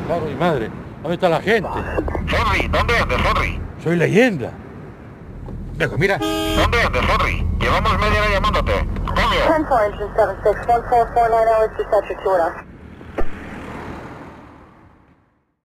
Claro, mi madre. ¿Dónde está la gente? Henry, ¿dónde andas, Henry? Soy leyenda. Dejo, mira. ¿Dónde andas, Henry? Llevamos media hora llamándote. Cambio. 10 4 engine 76, 1449 hours, detected 2 2.